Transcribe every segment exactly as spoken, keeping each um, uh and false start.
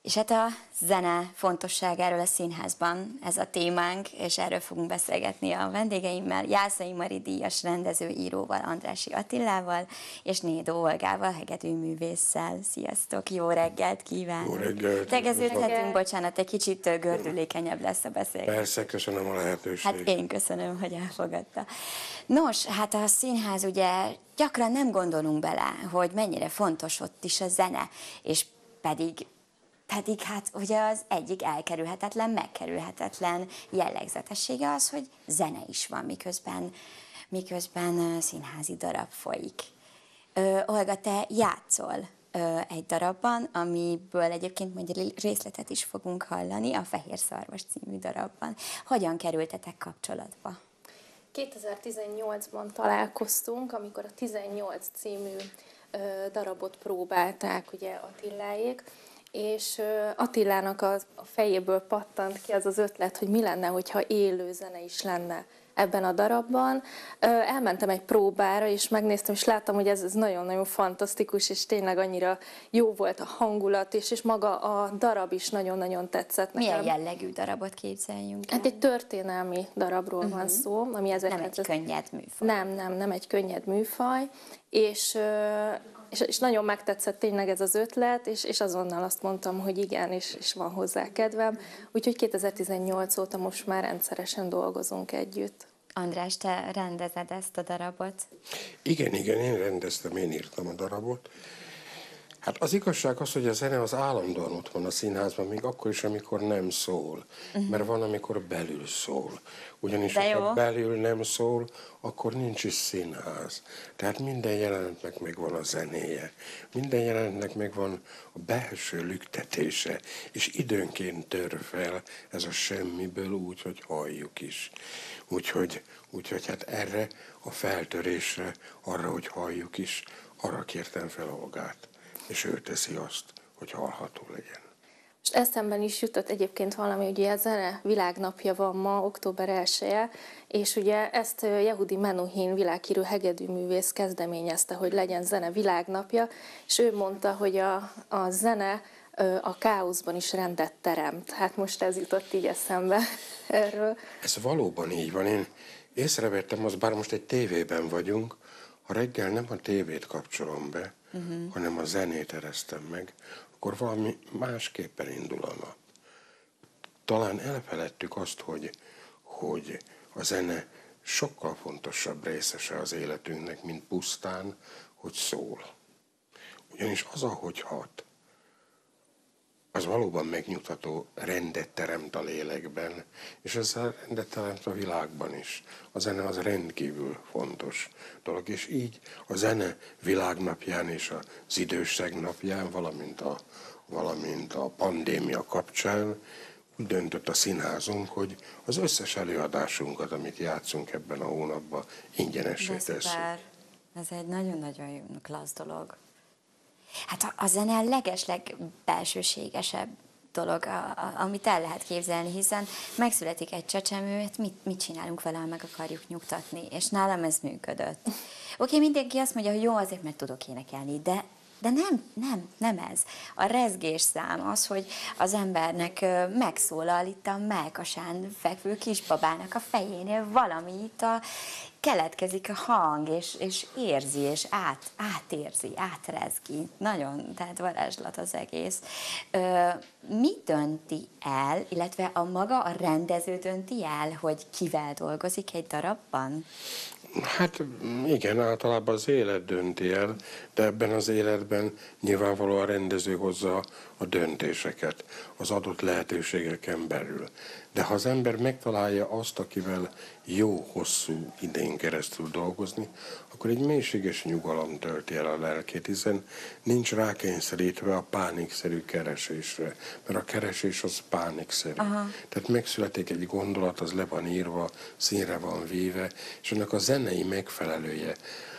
És hát a zene fontosságáról a színházban ez a témánk, és erről fogunk beszélgetni a vendégeimmel, Jászai Mari díjas rendezőíróval, Andrássy Attilával, és Nédó Olgával, hegedűművésszel. Sziasztok, jó reggelt kívánok! Jó reggelt! Tegeződhetünk, bocsánat, egy kicsit gördülékenyebb lesz a beszélgetés. Persze, köszönöm a lehetőséget. Hát én köszönöm, hogy elfogadta. Nos, hát a színház ugye gyakran nem gondolunk bele, hogy mennyire fontos ott is a zene, és pedig Pedig hát ugye az egyik elkerülhetetlen, megkerülhetetlen jellegzetessége az, hogy zene is van, miközben, miközben színházi darab folyik. Ö, Olga, te játszol ö, egy darabban, amiből egyébként majd részletet is fogunk hallani, a Fehér Szarvas című darabban. Hogyan kerültetek kapcsolatba? kétezer-tizennyolcban találkoztunk, amikor a tizennyolc című ö, darabot próbálták ugye Attiláék, és Attilának a fejéből pattant ki az az ötlet, hogy mi lenne, hogyha élő zene is lenne ebben a darabban. Elmentem egy próbára, és megnéztem, és láttam, hogy ez nagyon-nagyon fantasztikus, és tényleg annyira jó volt a hangulat, és, és maga a darab is nagyon-nagyon tetszett nekem. Milyen jellegű darabot képzeljünk el? Hát egy történelmi darabról uh-huh. van szó. Ami nem egy könnyed műfaj. Nem, nem, nem egy könnyed műfaj, és... És, és nagyon megtetszett tényleg ez az ötlet, és, és azonnal azt mondtam, hogy igen, és, és van hozzá kedvem. Úgyhogy kétezer-tizennyolc óta most már rendszeresen dolgozunk együtt. András, te rendezed ezt a darabot? Igen, igen, én rendeztem, én írtam a darabot. Hát az igazság az, hogy a zene az állandóan ott van a színházban, még akkor is, amikor nem szól. Uh-huh. Mert van, amikor belül szól. Ugyanis, ha belül nem szól, akkor nincs is színház. Tehát minden jelenetnek megvan a zenéje. Minden jelenetnek megvan a belső lüktetése. És időnként tör fel ez a semmiből úgy, hogy halljuk is. Úgyhogy, úgyhogy hát erre a feltörésre, arra, hogy halljuk is, arra kértem fel Olgát. És ő teszi azt, hogy hallható legyen. Most eszemben is jutott egyébként valami, ugye a zene világnapja van ma, október elseje, és ugye ezt Yehudi Menuhin világhírű hegedűművész kezdeményezte, hogy legyen zene világnapja, és ő mondta, hogy a, a zene a káoszban is rendet teremt. Hát most ez jutott így eszembe erről. Ez valóban így van. Én észrevettem, az bár most egy tévében vagyunk, ha reggel nem a tévét kapcsolom be, uh-huh. hanem a zenét eresztem meg, akkor valami másképpen indul a nap. Talán elfeledtük azt, hogy, hogy a zene sokkal fontosabb részese az életünknek, mint pusztán, hogy szól. Ugyanis az, ahogy hat, az valóban megnyugtató, rendet teremt a lélekben, és ezzel rendet teremt a világban is. A zene az rendkívül fontos dolog, és így a zene világnapján és az időség napján, valamint a, valamint a pandémia kapcsán úgy döntött a színházunk, hogy az összes előadásunkat, amit játszunk ebben a hónapban, ingyenessé tesszük. Ez egy nagyon-nagyon klassz dolog. Hát a, a zene a legesleg belsőségesebb dolog, a, a, amit el lehet képzelni, hiszen megszületik egy csecsemő, hát mit, mit csinálunk vele, ha meg akarjuk nyugtatni, és nálam ez működött. Oké, okay, mindenki azt mondja, hogy jó, azért, mert tudok énekelni, de, de nem, nem, nem ez. A rezgés szám az, hogy az embernek megszólal itt a mellkasán fekvő kisbabának a fejénél valami itt a keletkezik a hang, és, és érzi, és át, átérzi, átrezgi. Nagyon, tehát varázslat az egész. Ö, mi dönti el, illetve a maga a rendező dönti el, hogy kivel dolgozik egy darabban? Hát igen, általában az élet dönti el, de ebben az életben nyilvánvalóan a rendező hozza a döntéseket az adott lehetőségeken belül. De ha az ember megtalálja azt, akivel jó, hosszú idén keresztül dolgozni, akkor egy mélységes nyugalom tölti el a lelkét, hiszen nincs rákényszerítve a pánikszerű keresésre, mert a keresés az pánikszerű. Aha. Tehát megszületik egy gondolat, az le van írva, színre van véve, és annak a zenei megfelelője,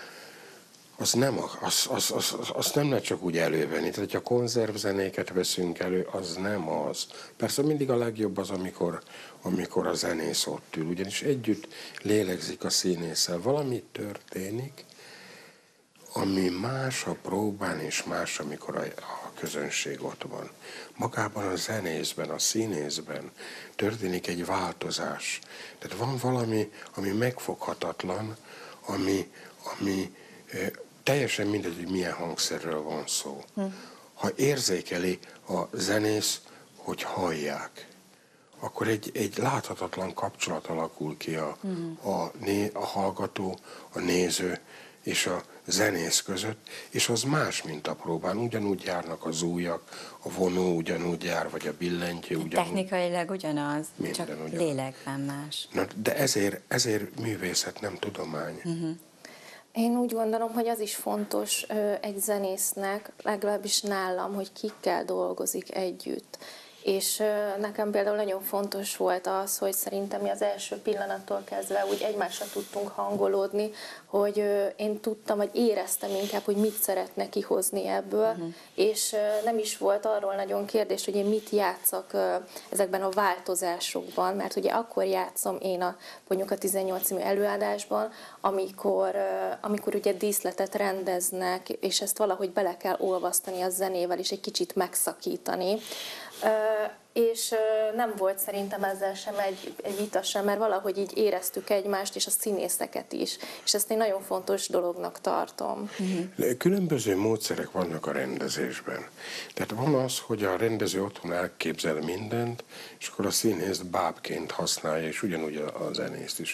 az nem, az, az, az, az, az nem lehet csak úgy elővenni. Tehát, ha konzervzenéket veszünk elő, az nem az. Persze mindig a legjobb az, amikor, amikor a zenész ott ül, ugyanis együtt lélegzik a színésszel. Valami történik, ami más a próbán, és más, amikor a, a közönség ott van. Magában a zenészben, a színészben történik egy változás. Tehát van valami, ami megfoghatatlan, ami, ami eh, teljesen mindegy, hogy milyen hangszerről van szó. Hm. Ha érzékeli a zenész, hogy hallják, akkor egy, egy láthatatlan kapcsolat alakul ki a, uh-huh. a, né, a hallgató, a néző és a zenész között, és az más, mint a próbán. Ugyanúgy járnak az ujjak, a vonó ugyanúgy jár, vagy a billentyű ugyanúgy. Technikailag ugyanaz, csak ugyanaz. lélekben más. Na, de ezért, ezért művészet, nem tudomány. Uh-huh. Én úgy gondolom, hogy az is fontos egy zenésznek, legalábbis nálam, hogy kikkel dolgozik együtt. És nekem például nagyon fontos volt az, hogy szerintem mi az első pillanattól kezdve úgy egymásra tudtunk hangolódni, hogy én tudtam, vagy éreztem inkább, hogy mit szeretne kihozni ebből, uh-huh. és nem is volt arról nagyon kérdés, hogy én mit játszak ezekben a változásokban, mert ugye akkor játszom én a, mondjuk a tizennyolc című előadásban, amikor, amikor ugye díszletet rendeznek, és ezt valahogy bele kell olvasztani a zenével, és egy kicsit megszakítani. Uh, és uh, nem volt szerintem ezzel sem egy, egy vita sem, mert valahogy így éreztük egymást, és a színészeket is. És ezt én nagyon fontos dolognak tartom. Uh-huh. Különböző módszerek vannak a rendezésben. Tehát van az, hogy a rendező otthon elképzel mindent, és akkor a színészt bábként használja, és ugyanúgy a, a zenészt is.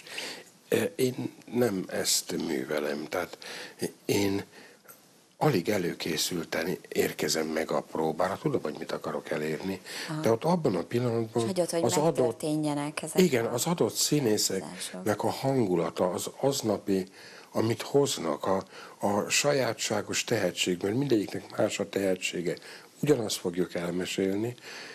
Én nem ezt művelem. Tehát én alig előkészülten érkezem meg a próbára, tudom, hogy mit akarok elérni, aha. de ott abban a pillanatban hagyod, hogy az adott, ezek igen, az adott színészeknek a hangulata, az aznapi, amit hoznak, a, a sajátságos tehetség, mert mindegyiknek más a tehetsége, ugyanazt fogjuk elmesélni,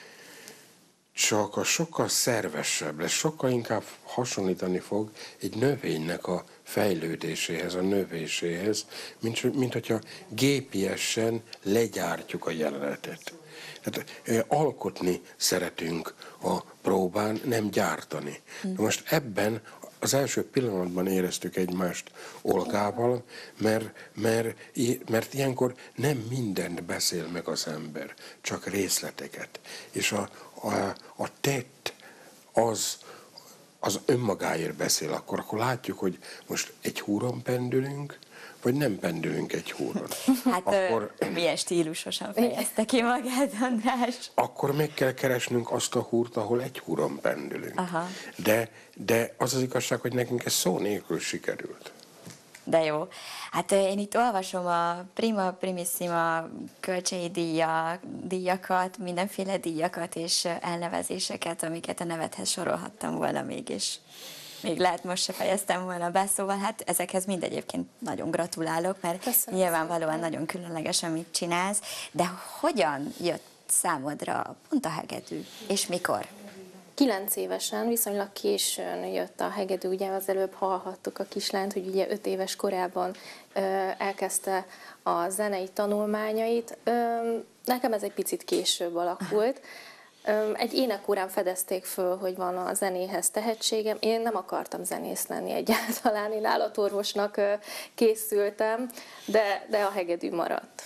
csak a sokkal szervesebb lesz, sokkal inkább hasonlítani fog egy növénynek a fejlődéséhez, a növéséhez, mint, mint hogyha gépiesen legyártjuk a jelenetet. Tehát eh, alkotni szeretünk a próbán, nem gyártani. De most ebben az első pillanatban éreztük egymást Olgával, mert, mert, mert ilyenkor nem mindent beszél meg az ember, csak részleteket. És a, a, a tett az, az önmagáért beszél, akkor, akkor látjuk, hogy most egy húron pendülünk, vagy nem pendülünk egy húron. Hát akkor, ö, milyen stílusosan fejezte ki magát, András. Akkor meg kell keresnünk azt a húrt, ahol egy húron pendülünk. Aha. De, de az az igazság, hogy nekünk ez szó nélkül sikerült. De jó. Hát én itt olvasom a Prima Primissima kölcsei díja, díjakat, mindenféle díjakat és elnevezéseket, amiket a nevedhez sorolhattam volna még, és még lehet most se fejeztem volna be, szóval hát ezekhez mind egyébként nagyon gratulálok, mert köszönöm, nyilvánvalóan nagyon különleges, amit csinálsz, de hogyan jött számodra pont a hegedű, és mikor? Kilenc évesen, viszonylag későn jött a hegedű, ugye az előbb hallhattuk a kislányt, hogy ugye öt éves korában ö, elkezdte a zenei tanulmányait. Ö, nekem ez egy picit később alakult. Ö, egy énekórán fedezték föl, hogy van a zenéhez tehetségem. Én nem akartam zenész lenni egyáltalán, én állatorvosnak ö, készültem, de, de a hegedű maradt.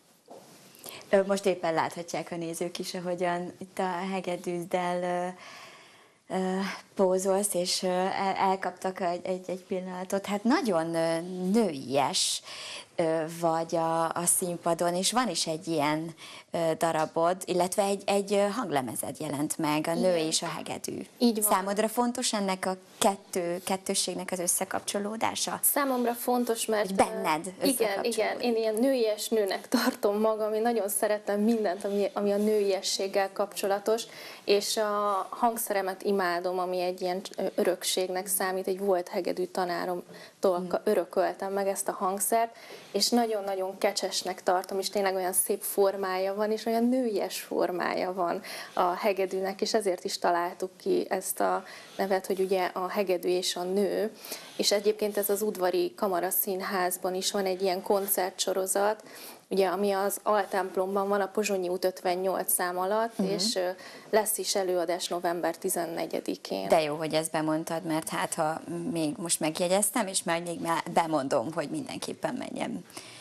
Most éppen láthatják a nézők is, ahogyan itt a hegedűddel uh, uh, pózolsz, és uh, el, elkaptak egy, egy, egy pillanatot. Hát nagyon uh, nőies uh, vagy a, a színpadon, és van is egy ilyen uh, darabod, illetve egy, egy uh, hanglemezed jelent meg, a nő igen. és a hegedű. Így van. Számodra fontos ennek a kettő, kettősségnek az összekapcsolódása? Számomra fontos, mert... Hogy benned Igen, igen, én ilyen nőies nőnek tartom magam, én nagyon szeretem mindent, ami, ami a nőiességgel kapcsolatos, és a hangszeremet imádom, ami egy ilyen örökségnek számít, egy volt hegedű tanáromtól hmm. örököltem meg ezt a hangszert, és nagyon-nagyon kecsesnek tartom, és tényleg olyan szép formája van, és olyan nőies formája van a hegedűnek, és ezért is találtuk ki ezt a nevet, hogy ugye a hegedű és a nő, és egyébként ez az Udvari Kamaraszínházban is van egy ilyen koncertsorozat, ugye, ami az Altemplomban van, a Pozsonyi út ötvennyolc szám alatt, uh-huh. és lesz is előadás november tizennegyedikén. De jó, hogy ezt bemondtad, mert hát ha még most megjegyeztem, és majd még bemondom, hogy mindenképpen menjem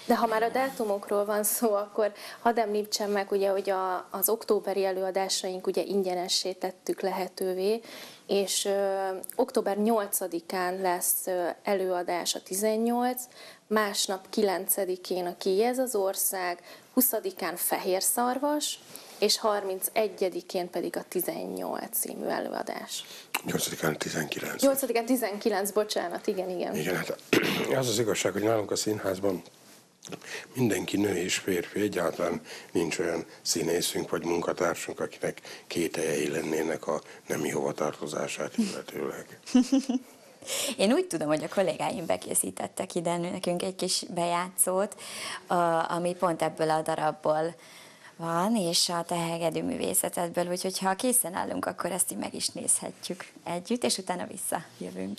De ha már a dátumokról van szó, akkor hadd említsem meg, ugye, hogy a, az októberi előadásaink ugye ingyenessé tettük lehetővé, és ö, október nyolcadikán lesz ö, előadás a tizennyolc, másnap kilencedikén a Ki ez az ország, huszadikán Fehérszarvas, és harmincegyedikén pedig a tizennyolc című előadás. nyolcadikán tizenkilenc. nyolcadikán tizenkilenc, bocsánat, igen, igen. Igen, hát az az igazság, hogy nálunk a színházban mindenki nő és férfi, egyáltalán nincs olyan színészünk vagy munkatársunk, akinek kételjei lennének a nemi hovatartozását illetőleg. Én úgy tudom, hogy a kollégáim bekészítettek ide nekünk egy kis bejátszót, a- ami pont ebből a darabból van, és a te hegedű művészetedből, úgyhogy ha készen állunk, akkor ezt így meg is nézhetjük együtt, és utána visszajövünk.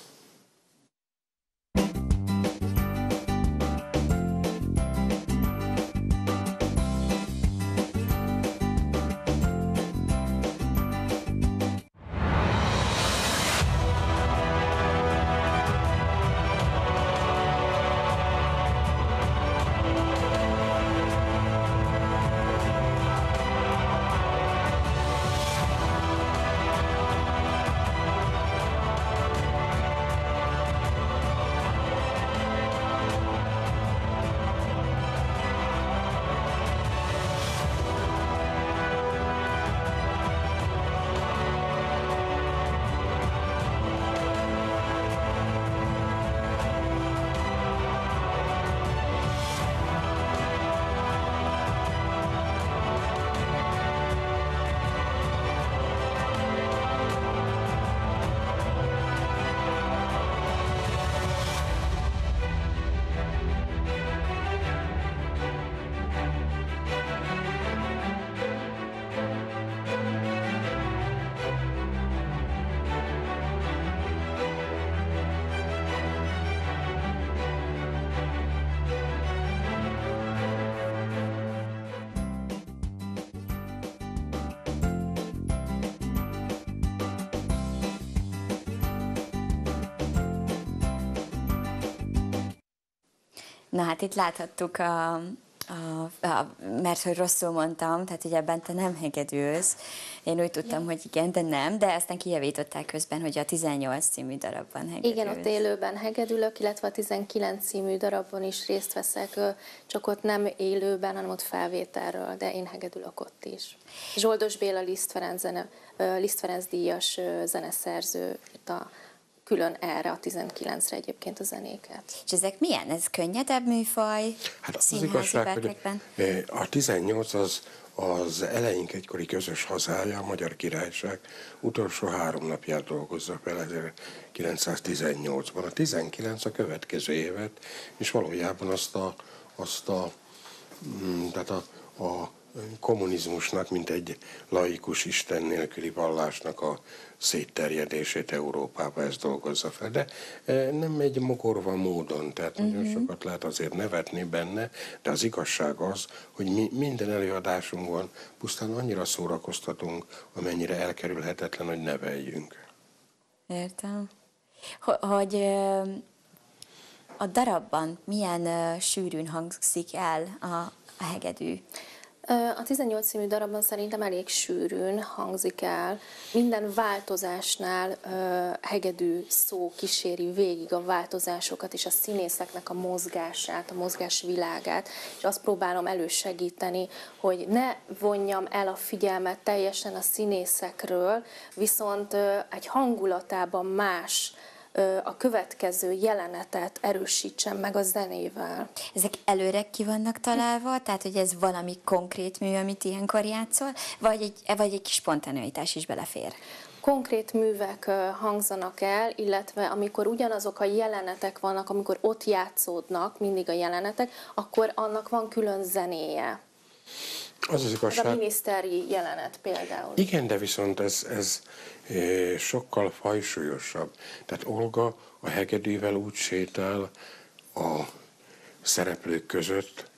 Na hát itt láthattuk, a, a, a, mert hogy rosszul mondtam, tehát hogy ebben te nem hegedülsz. Én úgy tudtam, hogy igen, de nem, de aztán kijavították közben, hogy a tizennyolc című darabban hegedülsz. Igen, ott élőben hegedülök, illetve a tizenkilenc című darabban is részt veszek, csak ott nem élőben, hanem ott felvételről, de én hegedülök ott is. Zsoldos Béla Liszt Ferenc, zene, Liszt Ferenc díjas zeneszerző írta külön erre a tizenkilencre egyébként a zenéket. És ezek milyen? Ez könnyedebb műfaj? Hát az Színházi igazság, hogy verkekben? a tizennyolc az az eleink egykori közös hazája, a Magyar Királyság utolsó három napját dolgozza fel ezerkilencszáztizennyolcban. A tizenkilenc a következő évet, és valójában azt a, azt a, tehát a, a kommunizmusnak, mint egy laikus isten nélküli vallásnak a szétterjedését Európába ezt dolgozza fel. De nem egy mogorva módon, tehát uh-huh. nagyon sokat lehet azért nevetni benne, de az igazság az, hogy mi minden előadásunkban pusztán annyira szórakoztatunk, amennyire elkerülhetetlen, hogy neveljünk. Értem. Hogy a darabban milyen sűrűn hangzik el a, a hegedű? A tizennyolc című darabban szerintem elég sűrűn hangzik el. Minden változásnál hegedű szó kíséri végig a változásokat és a színészeknek a mozgását, a mozgás világát, és azt próbálom elősegíteni, hogy ne vonjam el a figyelmet teljesen a színészekről, viszont egy hangulatában más a következő jelenetet erősítsen meg a zenével. Ezek előre ki vannak találva, tehát hogy ez valami konkrét mű, amit ilyenkor játszol, vagy egy, vagy egy kis spontaneitás is belefér? Konkrét művek hangzanak el, illetve amikor ugyanazok a jelenetek vannak, amikor ott játszódnak mindig a jelenetek, akkor annak van külön zenéje. Az az igazság. Ez a miniszteri jelenet például. Igen, de viszont ez, ez sokkal fajsúlyosabb. Tehát Olga a hegedűvel úgy sétál a szereplők között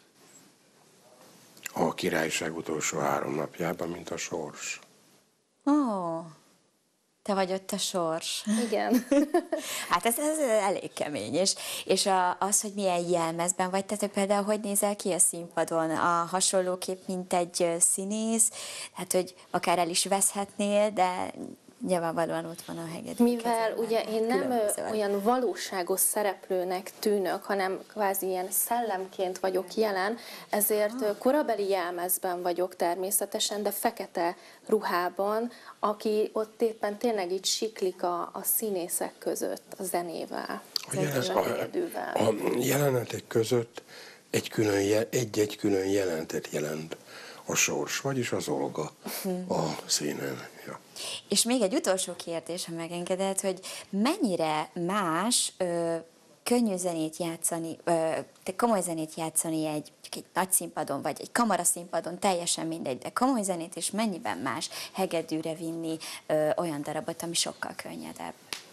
a királyság utolsó három napjában, mint a sors. Ó, Te vagy ott a sors. Igen. Hát ez, ez elég kemény, és, és a, az, hogy milyen jelmezben vagy, tehát például hogy nézel ki a színpadon, a hasonlóképp, mint egy színész, hát hogy akár el is veszhetnél, de nyilvánvalóan ott van a hegedű. Mivel ugye én nem olyan valóságos szereplőnek tűnök, hanem kvázi ilyen szellemként vagyok jelen, ezért korabeli jelmezben vagyok természetesen, de fekete ruhában, aki ott éppen tényleg így siklik a, a színészek között a zenével, A, jelen, a hegedűvel. a, a jelenetek között egy külön, je- egy-egy külön jelentet jelent a sors, vagyis az Olga a színen. Ja. És még egy utolsó kérdés, ha megengeded, hogy mennyire más ö, könnyű zenét játszani, ö, te komoly zenét játszani egy, egy nagy színpadon, vagy egy kamaraszínpadon, teljesen mindegy, de komoly zenét, és mennyiben más hegedűre vinni ö, olyan darabot, ami sokkal könnyedebb.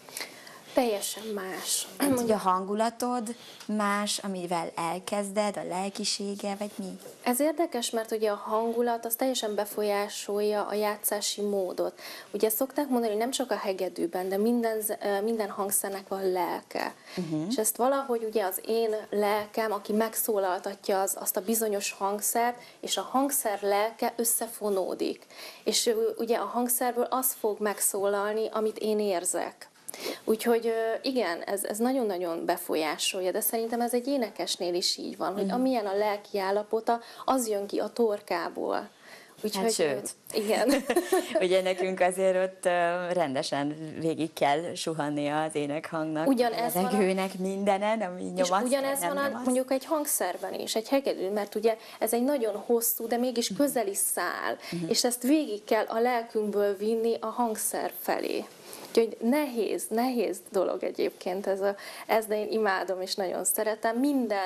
Teljesen más. Hát, hogy a hangulatod más, amivel elkezded, a lelkisége, vagy mi? Ez érdekes, mert ugye a hangulat az teljesen befolyásolja a játszási módot. Ugye szokták mondani, hogy nem csak a hegedűben, de minden, minden hangszernek van lelke. Uh-huh. És ezt valahogy ugye az én lelkem, aki megszólaltatja az, azt a bizonyos hangszert, és a hangszer lelke összefonódik. És ugye a hangszerből az fog megszólalni, amit én érzek. Úgyhogy igen, ez, ez nagyon-nagyon befolyásolja, de szerintem ez egy énekesnél is így van, hogy amilyen a lelki állapota, az jön ki a torkából. Úgyhogy, hát sőt. Igen. Ugye nekünk azért ott rendesen végig kell suhannia az énekhangnak, ugyanez a levegőnek, mindenen, ami nyomaszt. És ugyanez van a, mondjuk egy hangszerben is, egy hegedűn, mert ugye ez egy nagyon hosszú, de mégis közeli szál, uh-huh. és ezt végig kell a lelkünkből vinni a hangszer felé. Úgyhogy nehéz, nehéz dolog egyébként ez, a, ez, de én imádom és nagyon szeretem. Minden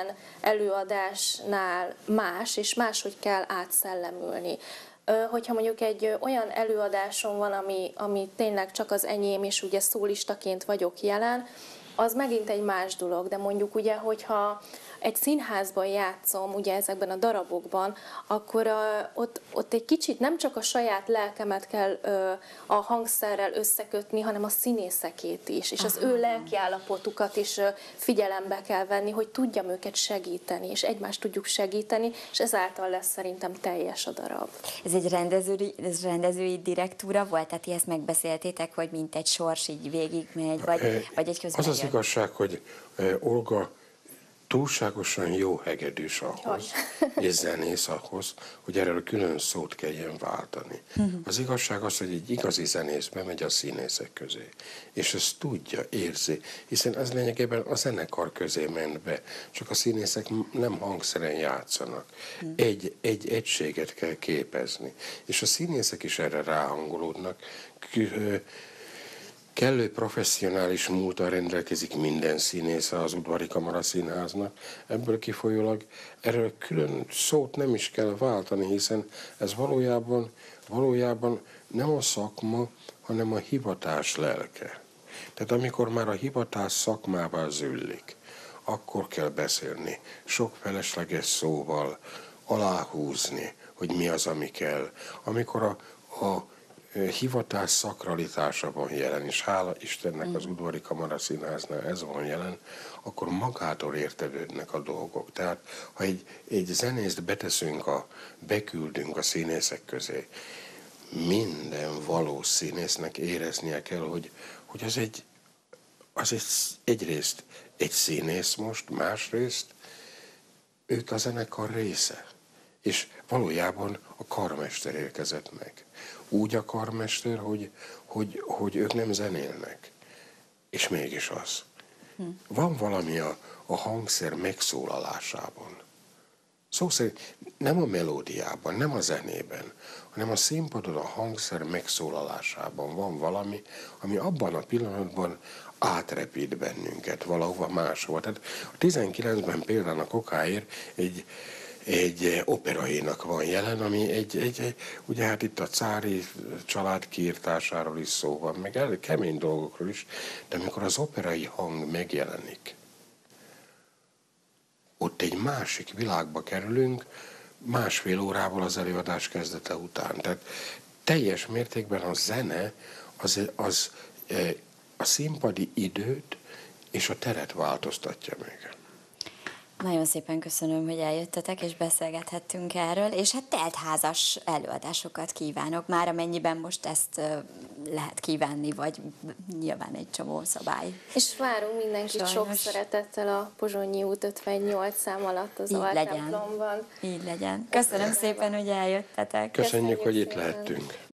előadásnál más, és máshogy kell átszellemülni. Hogyha mondjuk egy olyan előadásom van, ami, ami tényleg csak az enyém, és ugye szólistaként vagyok jelen, az megint egy más dolog, de mondjuk ugye, hogyha egy színházban játszom, ugye ezekben a darabokban, akkor a, ott, ott egy kicsit nem csak a saját lelkemet kell ö, a hangszerrel összekötni, hanem a színészekét is, és Aha. az ő lelkiállapotukat is ö, figyelembe kell venni, hogy tudjam őket segíteni, és egymást tudjuk segíteni, és ezáltal lesz szerintem teljes a darab. Ez egy rendezői, ez rendezői direktúra volt? Tehát ti ezt megbeszéltétek, hogy mint egy sors így végigmegy, vagy, e, vagy egy közben Az az igazság, hogy Olga túlságosan jó hegedűs ahhoz, és zenész ahhoz, hogy erről külön szót kelljen váltani. Uh-huh. Az igazság az, hogy egy igazi zenész bemegy a színészek közé, és ezt tudja, érzi, hiszen ez lényegében a zenekar közé ment be, csak a színészek nem hangszeren játszanak. Uh-huh. Egy, egy egységet kell képezni, és a színészek is erre ráhangolódnak. Kellő professzionális múltal rendelkezik minden színésze az Udvari Kamara Színháznak. Ebből kifolyólag erről külön szót nem is kell váltani, hiszen ez valójában, valójában nem a szakma, hanem a hivatás lelke. Tehát amikor már a hivatás szakmával züllik, akkor kell beszélni, sok felesleges szóval, aláhúzni, hogy mi az, ami kell. Amikor a, a hivatás szakralitása van jelen, és hála Istennek az Udvari Kamara Színháznál ez van jelen, akkor magától értelődnek a dolgok. Tehát, ha egy, egy zenészt beteszünk, a, beküldünk a színészek közé, minden valós színésznek éreznie kell, hogy, hogy az egy, az egy, egyrészt egy színész most, másrészt ők a zenekar része. És valójában a karmester érkezett meg. Úgy a karmester, hogy, hogy, hogy ők nem zenélnek. És mégis az. Hm. Van valami a, a hangszer megszólalásában. Szó szerint nem a melódiában, nem a zenében, hanem a színpadon a hangszer megszólalásában van valami, ami abban a pillanatban átrepít bennünket valahova máshova. Tehát a tizenkilencben például a Kokáért egy egy operainak van jelen, ami egy, egy, egy, ugye hát itt a cári család kiirtásáról is szó van, meg el, kemény dolgokról is, de amikor az operai hang megjelenik, ott egy másik világba kerülünk, másfél órával az előadás kezdete után. Tehát teljes mértékben a zene az, az eh, a színpadi időt és a teret változtatja meg. Nagyon szépen köszönöm, hogy eljöttetek, és beszélgethettünk erről, és hát teltházas előadásokat kívánok, már amennyiben most ezt ö, lehet kívánni, vagy nyilván egy csomó szabály. És várunk mindenkit sok Sajnos. szeretettel a Pozsonyi út ötvennyolc szám alatt az Így legyen. altemplomban. Így legyen. Köszönöm szépen, hogy eljöttetek. Köszönjük, Köszönjük hogy itt szépen. lehettünk.